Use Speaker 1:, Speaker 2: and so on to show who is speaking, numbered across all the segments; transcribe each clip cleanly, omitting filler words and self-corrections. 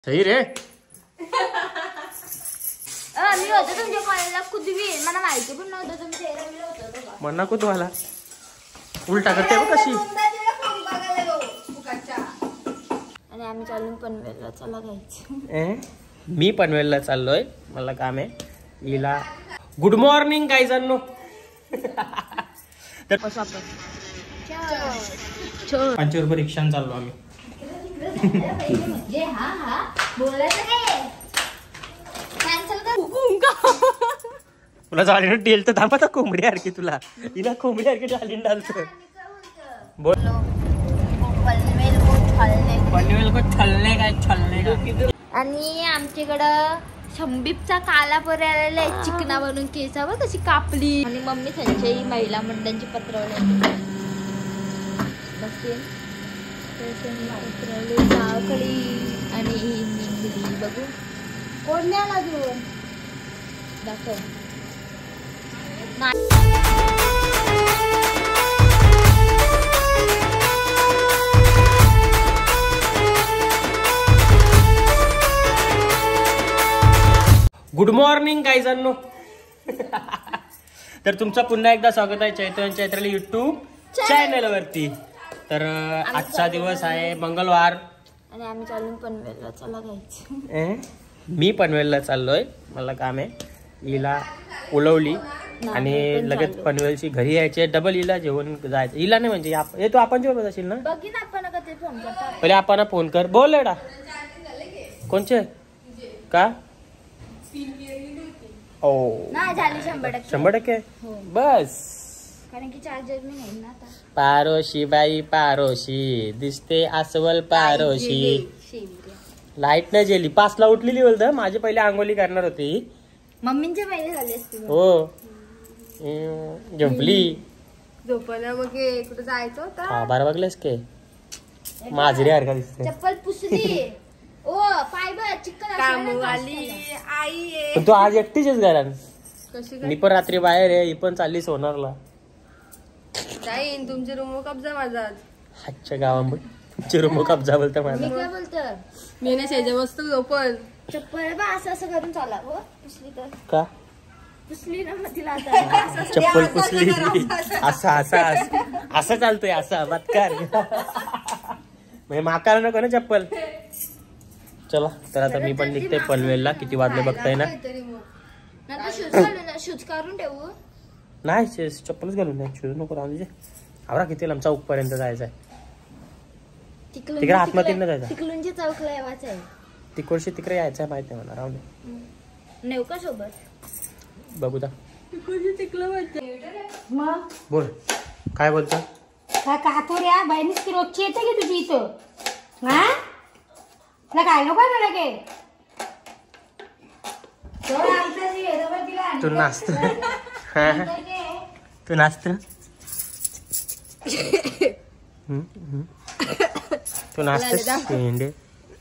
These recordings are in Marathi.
Speaker 1: सही रे.
Speaker 2: मी होते तुमच्या कॉलेजला कुदवी मला माहिती पण नव्हतं तुम्ही 13वीला होता.
Speaker 1: मना को तुम्हाला उलटा करते बघ कशी.
Speaker 2: आणि आम्ही चालून पनवेलला चला गायचं.
Speaker 1: मी पनवेलला चाललोय, मला काम आहे. हिला गुड मॉर्निंग गाईजांनो. तर 5 रुपये रिक्षाने चाललो आम्ही.
Speaker 2: म्हणजे हा बोलायचं काय कॅन्सल
Speaker 1: तुला झाली टेल तर थांबा कोंबडी सारखी. तुला हिला कोंबडी सारखी डालीन डालत बोल. पनवेल को छलने काय छलने.
Speaker 2: आणि आमच्याकडं शंभीपचा काला पोरे आलेला आहे चिकना बनून केसावर कशी कापली. आणि मम्मी त्यांची महिला मंडळांची पत्रवली गावकडी आणि निघली बघू कोण नाही आला घेऊन दाखव.
Speaker 1: गुड मॉर्निंग गाईजांनो. तर तुमचं पुन्हा एकदा स्वागत आहे चैत्राली युट्यूब चॅनल वरती. तर आजचा दिवस आहे मंगळवार
Speaker 2: आणि आम्ही चालून पनवेलला चला गायचं.
Speaker 1: मी पनवेलला चाललोय, मला काम आहे. हिला उलवली आणि लगेच पनवेलची घरी यायचे. डबल हिला जेवण जायचं. हिला नाही म्हणजे तू आपण जेवण असेल ना.
Speaker 2: बघीन आपण कधी फोन करता.
Speaker 1: पहिले आपण फोन कर. बोल एडा कोणचे का. ओ
Speaker 2: नाही झाली 100%.
Speaker 1: 100% बस.
Speaker 2: कारण की चार्जर मी नाही ना आता.
Speaker 1: पारोशी बाई पारोशी दिसते अस्वल पारोशी. लाईट नाही गेली. 5ला उठलेली बोलत. माझी पहिले आंघोळी करणार होती.
Speaker 2: मम्मींच्या पहिले झाली असती.
Speaker 1: हो झोपली.
Speaker 3: झोपायला मग कुठं जायचं होतं.
Speaker 1: 12 वाजलेस के माझरी हरका दिसते.
Speaker 2: चप्पल पुसली. ओ पाय बघ चिकन
Speaker 3: कामवाली आई आहे.
Speaker 1: पण तू आज एकटीच घरात.
Speaker 3: कशी
Speaker 1: मी पण रात्री बाहेर आहे. ही पण चालली सोनारला.
Speaker 3: जाईन तुमचे रूम कब्जा माझा.
Speaker 1: हातच्या गावामध्ये तुमचे रूम कब्जा बोलता माझा.
Speaker 2: मी काय बोलतो
Speaker 3: मी ना शेजा वस्तू झोपल.
Speaker 2: चप्पल बा असं करून चाला. हो पुसली तर
Speaker 1: का
Speaker 2: पुसली ना मग तिला आता
Speaker 1: चप्पल पुसली. असं चालतोय. असं बदकार म्हणजे माकाला नको ना चप्पल. चला तर आता मी पण निघते पनवेलला. किती वाजले बघताय ना.
Speaker 2: शूज काढून ठेवू.
Speaker 1: नाही चप्पलच घालून नाही. शूज नको राहून दे. आवरा किती लांब चौक पर्यंत जायचंय. तिकडे आतमध्ये न जायचं.
Speaker 2: तिकडूनच्या चौकला यावाच आहे.
Speaker 1: तिकडशी तिकडे यायचंय माहिती आहे मला. राहून दे.
Speaker 2: नेऊ का सोबत
Speaker 1: बघू दा.
Speaker 4: मग
Speaker 1: बोल काय बोलतो.
Speaker 4: काय कातोऱ्या बहिणीच की रोजची येते की तुझी इथं. हा तुला काय नको मला के
Speaker 1: तू नाचतो. तू नाचतो. तू नाचतोस शेंडे.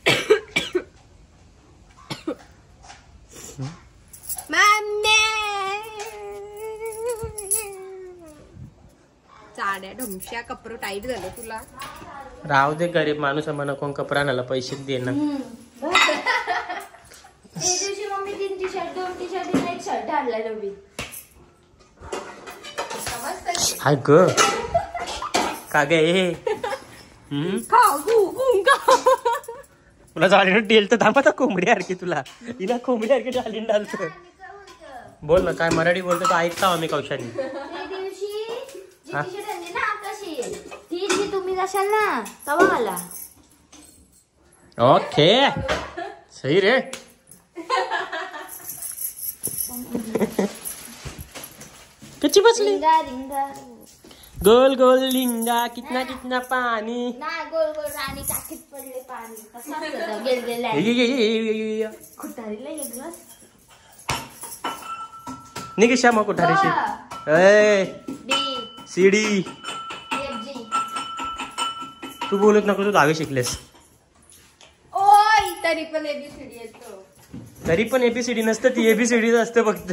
Speaker 3: चाड्या ढमश्या कपडे टाईट झालं तुला.
Speaker 1: राहू दे. गरीब माणूस म्हणा कोण कपडा नाला पैसे दे ना.
Speaker 2: त्या दिवशी मम्मी 3 टी-शर्ट 2 टी-शर्ट आणि 1 शर्ट आणला नवीन.
Speaker 1: हाय ग का गे. तुला झाली टेल तर थांबा कोंबडी सारखी. तुला हिला कोंबडी सारखी डालीन डालत. बोल ना काय मराठी बोलतो तर ऐकता आम्ही कौशानी.
Speaker 2: त्या दिवशी जी टी-शर्ट आणली ना आकाशी ती जी तुम्ही जाशाल ना तवा मला.
Speaker 1: ओके सही रे. कच्ची बसली.
Speaker 2: रिंगा रिंगा
Speaker 1: गोल गोल लिंगा कितना कितना पानी.
Speaker 2: नाही गोल गोल राणी टाकीत पडले पाणी. तसं गेलेलं आहे. खुटारीला एक ग्लास
Speaker 1: निघ श्यामा कुठारीशी.
Speaker 2: D
Speaker 1: C D
Speaker 2: F G.
Speaker 1: तू बोलत नको. तू 10वी शिकलेस.
Speaker 3: ओय तरी पण एबीसीडी येतो.
Speaker 1: तरी पण एबीसीडी नसतं. ती एबीसीडी असतं फक्त.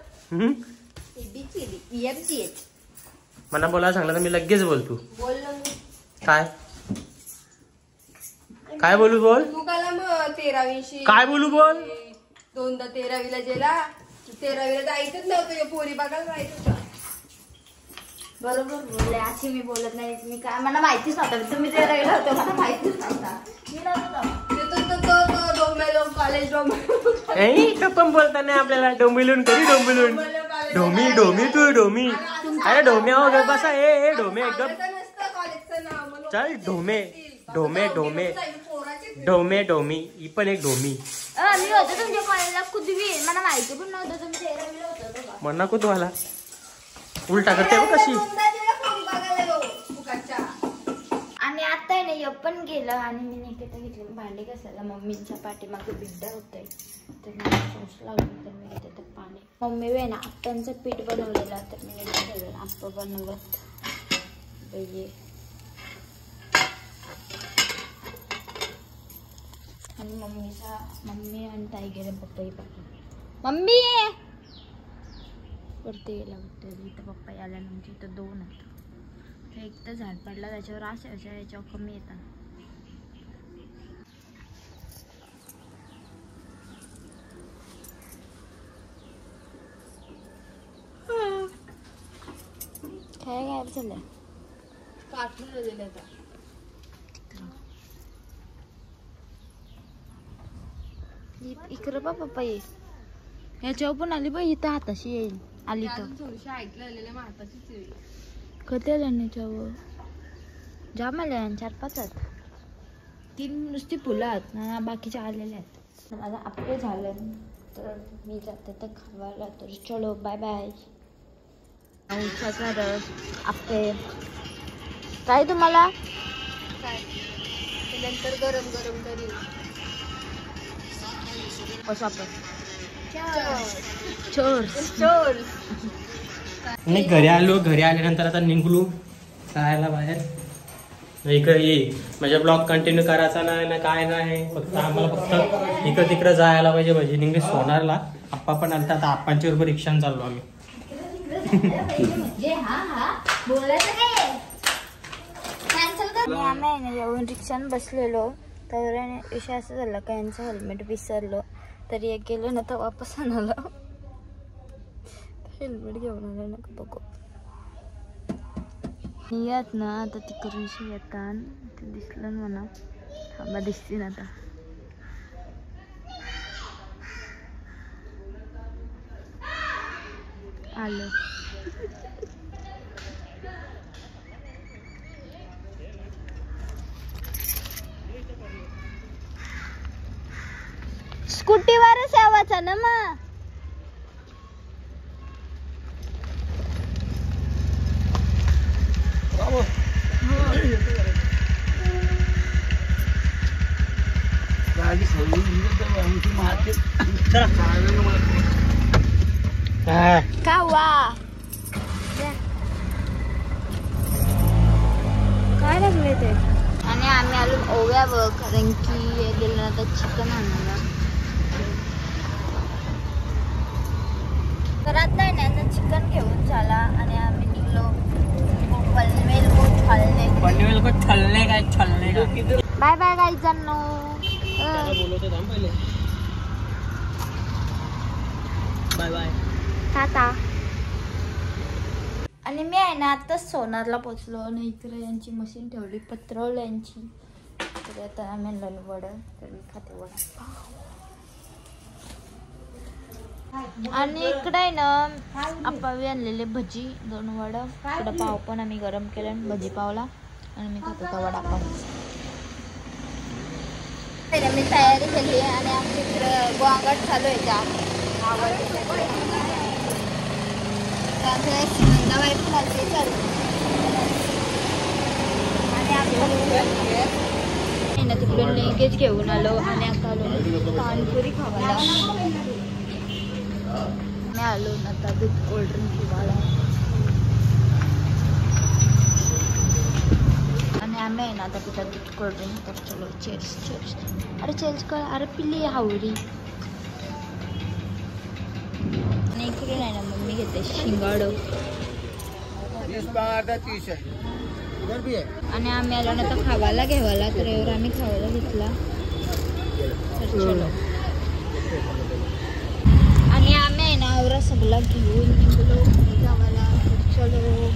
Speaker 2: A B C D F G.
Speaker 1: मला बोलायला सांगलं तर मी लगेच बोलतो.
Speaker 2: बोललो
Speaker 1: काय काय बोलू बोल.
Speaker 3: तू काला मग 13वीशी
Speaker 1: काय बोलू बोल.
Speaker 3: दोनदा 13वीला गेला. 13वीला जायचंच नव्हतं पोरी बघायला जायचं होतं.
Speaker 2: बरोबर बोलले. अशी मी बोलत नाही. मी काय मला माहितीच नव्हतं तुम्ही 13वीला होते मला माहितीच नव्हता. मी नव्हतं
Speaker 3: डोंबेलो कॉलेज
Speaker 1: तो पण बोलता नाही आपल्याला. डोंबिलून कधी डोंबिलून ढोमी ढोमी तू ढोमी. अरे ढोमे हो ग बसा. ए ढोमे एकदम
Speaker 3: कॉलेजचं नाव म्हणून
Speaker 1: चल. ढोमे ढोमे ढोमे ढोमे ढोमी. ही पण एक ढोमी.
Speaker 2: मी होते तुमच्या कॉलेजला कुदवी. मला माहिती पण नव्हतं तुम्ही 13वीला होतं.
Speaker 1: म्हण नको तुम्हाला उलटा करते बघ कशी.
Speaker 2: आणि आता आहे ना हे पण गेलं आणि मी निकेता घेतले भांडे घासायला. मम्मींच्या पाठीमागे बिड्डा होतंय तर मला सोस लागली तर मी घेते तर पाणी. मम्मी आहे ना आप्प्यांचं पीठ बनवलेलं तर मी ठेवलं आप्पा बनवत पाहिजे. आणि मम्मी आणि ताई गेले पप्पाही पाठी. मम्मी वरती गेला वाटतं. इथं पप्पा आल्यानंतर इथं 2 आहेत. एक तर झाड पडला त्याच्यावर अशा याच्यावर कमी येतात. काय गायब झालं.
Speaker 3: काढून दिलं आता.
Speaker 2: इकडं बा पप्पा ये. याच्यावर पण आली बा. इथं हाताशी येईल आली तर.
Speaker 3: थोडीशी ऐकलं आलेलं माताचीच येईल.
Speaker 2: कधी आल्या याच्यावर जाम आल्या 4-5 आहेत. 3 नुसती फुलं आहेत बाकीच्या आलेल्या आहेत. माझं आपले झालं तर मी जाते तर खावायला. तर चलो बाय बाय. उसाचा रस आपले काय तुम्हाला
Speaker 3: काय नंतर गरम गरम करील.
Speaker 2: कसं आपण चोर
Speaker 1: नाही घरी आल्यानंतर आता निघलो जायला बाहेर. इकडे ये म्हणजे ब्लॉग कंटिन्यू करायचा नाही ना काय नाही. फक्त आम्हाला फक्त इकडं तिकडं जायला पाहिजे. म्हणजे निघले सोनारला. आप्पा पण आलता. आता आप्पांच्या बरोबर रिक्षाने चाललो आम्ही.
Speaker 2: म्हणजे आम्ही येऊन रिक्षाने बसलेलो तर विषय असं झाला का यांचं हेल्मेट विसरलो. तरी एक गेलो ना तर वापस आणाला. हेल्मेट घेऊन आलं ना बघू. येत ना आता तिकडून येतात दिसलं ना म्हणा. थांबा दिसतील आता. आलं. स्कूटीवरच यावाचा ना मग. कावा काय लागले ते. आणि आम्ही आलो ओव्यावर कारण की गेलं ना तर चिकन आणायला. तर आता आहे ना चिकन घेऊन झाला आणि आम्ही निघलो पनवेल को छलने. बाय बाय गाईज जानो.
Speaker 1: Bye bye
Speaker 2: tata. आणि मी आहे ना आताच सोनारला पोचलो आणि इकडे यांची मशीन ठेवली पत्रवल्यांची. तर आता आम्ही आणलं वडं तर मी खाते वडा. आणि इकडे आहे ना आप्पावी आणलेले भजी 2 वडा. इकडं पाव पण आम्ही गरम केलं आणि भजी पावला आणि मी खात होता वडापाव. मी तयारी केली आणि आमच्या इकडं गोंगाट चालू आहे. त्या सुगंधाबाई पण आलते चालू. आणि आम्ही तिकडून लेगेज घेऊन आलो आणि आता आलो पाणीपुरी खावायला. मी आलो ना आता दूध कोल्ड्रिंक पिवायला. आणि आम्ही आहे ना आता पितात दूध कोल्ड्रिंक. तर चलो चेर्स चेर्स. अरे चेर्स कर. अरे पिल्ली हावरी. आणि इकडून आहे ना मम्मी घेते शिंगाडो. आणि आम्ही आलो ना तर खावायला घेवायला. तर एवढं आम्ही खावायला घेतला. तर चलो. आणि आम्ही आहे ना आवरा सगळा घेऊन निघलो गावाला. तर चलो.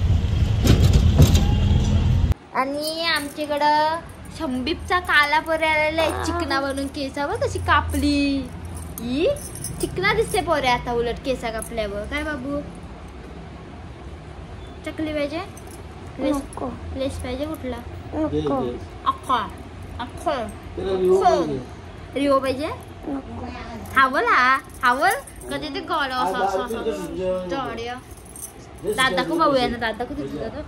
Speaker 2: आणि आमच्याकडं शंभीपचा काला पोरे आलेला आहे चिकना बनून केसावर कशी कापली. ही चिकना दिसते पोरे आता उलट केसा कापल्यावर. काय बाबू चकली पाहिजे? प्लेस पाहिजे कुठला? अख्खा अख्खा रिओ पाहिजे? हावल हावल कधी ते गॉल असं दादा को बघूया ना. दादा को तुझं दादा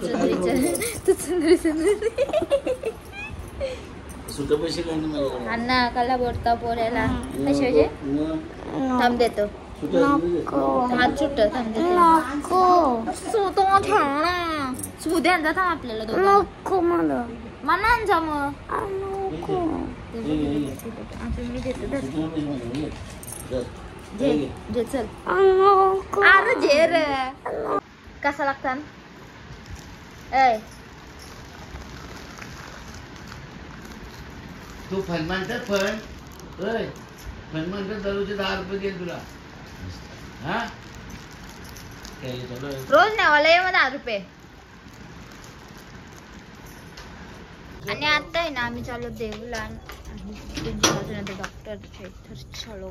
Speaker 2: अण्णा काला बोलता पोऱ्याला कसे पाहिजे? थांब देतो. हात सुट थांब सुद्या आणजा थांब आपल्याला दोघं. मला आणजा मग. मी देतो जे चल. अरे जे रे कसा लागतात? ऐ
Speaker 5: तू फन म्हणतात फन फन म्हणतात दररोजचे 10 रुपये देईल तुला. हा
Speaker 2: रोज न्यावाला ये मग 10 रुपये. आणि आता आहे ना आम्ही चालू देऊला आणि डॉक्टर चलो.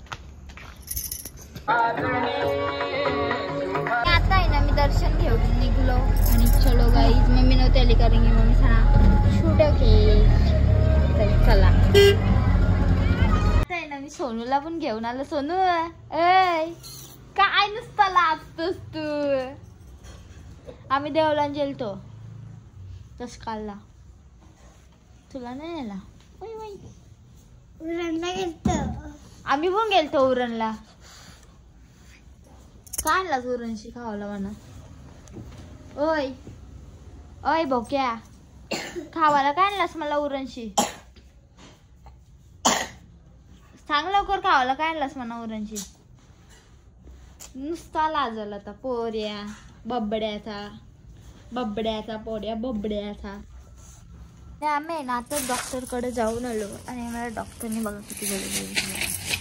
Speaker 2: आता आहे ना मी दर्शन घेऊन निघलो आणि चलो गाईज. मम्मी नव्हती आली कारण की मम्मी सांगा शूट चला. आता आहे ना मी सोनूला पण घेऊन आलो. सोनू ऐ काय नुसतं लाजतोस तू. आम्ही देवला गेलतो तस कालला. तुला नाही नेला? उरणला गेलतो. आम्ही पण गेलतो उरणला. काय आणलास उरणशी खावाला म्हणा? ओय ओय बोक्या खावाला काय आणलास मला उरणशी? सांग लवकर खावाला काय आणलास म्हणा उरणशी? नुसता लाजल आता पोऱ्या बबड्याचा बबड्याचा पोऱ्या बबड्याचा. आम्ही ना आता डॉक्टरकडे जाऊन आलो आणि मला डॉक्टरने बघा किती बोलले.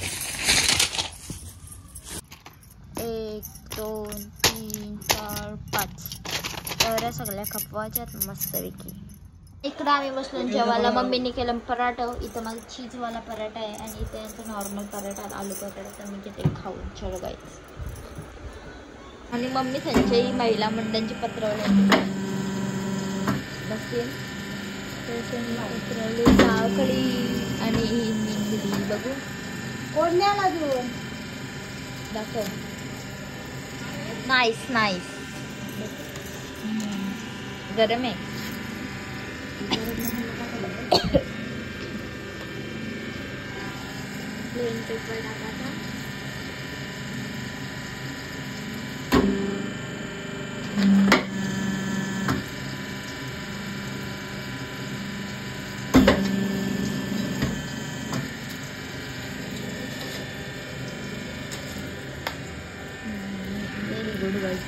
Speaker 2: 1 2 3 4 5 एवढ्या सगळ्या खपवायच्यात मस्तपैकी. इकडं आम्ही बसलो जेवायला. मम्मीने केलं पराठा. इथं माझा चीजवाला पराठा आहे आणि इथे यांचा नॉर्मल पराठा आलू पराठा. तर मी घेते खाऊन. चलो गाईस. आणि मम्मी त्यांच्याही महिला मंडळांची पत्रवली बसते. सावकळी आणि निंगली बघू कोणत्याला घेऊन दाखव. Nice nice. गरम आहे. प्लेन पेपर टाकायचा. Very good.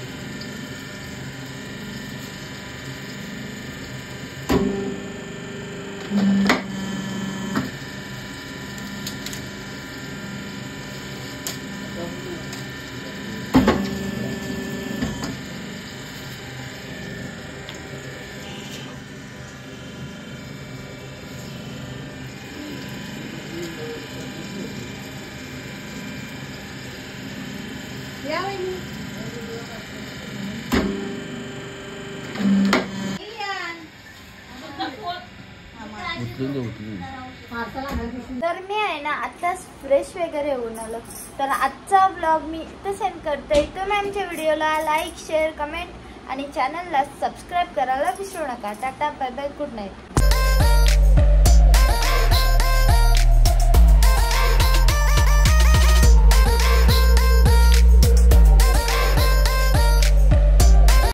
Speaker 2: तर मी आहे ना आताच फ्रेश वगैरे होऊन आलो. तर आजचा ब्लॉग मी इथं सेंड करते. तुम्ही आमच्या व्हिडिओला लाईक शेअर कमेंट आणि चॅनलला सबस्क्राईब करायला विसरू नका. Tata bye bye good night.